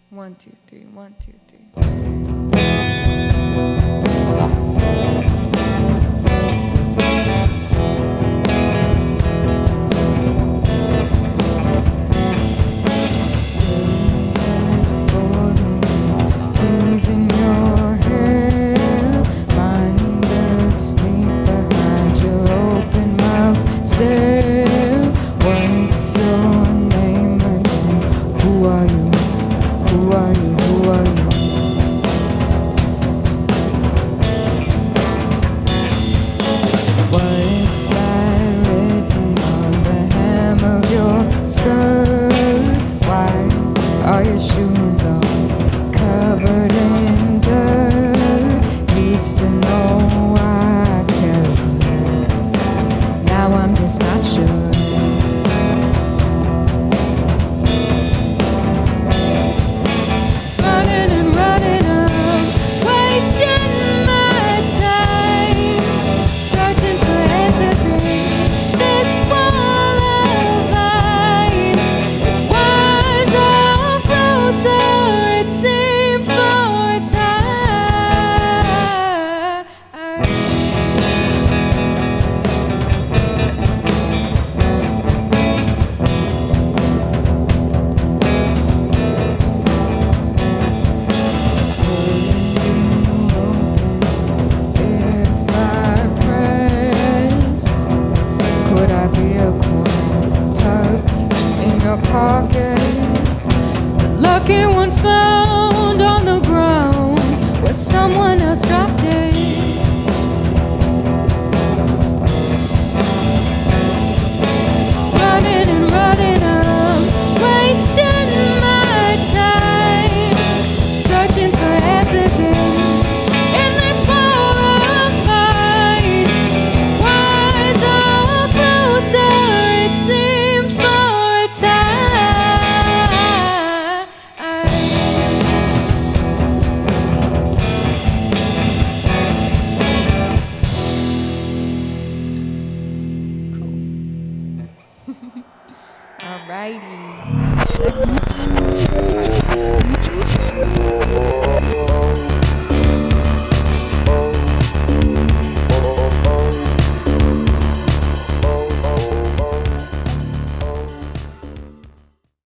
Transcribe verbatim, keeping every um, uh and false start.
One, two, three, one, two, three. Who are you? Who are you? What's that written on the hem of your skirt? Why are your shoes all covered in dirt? Used to know I could be, now I'm just not sure. Pocket, the lucky one.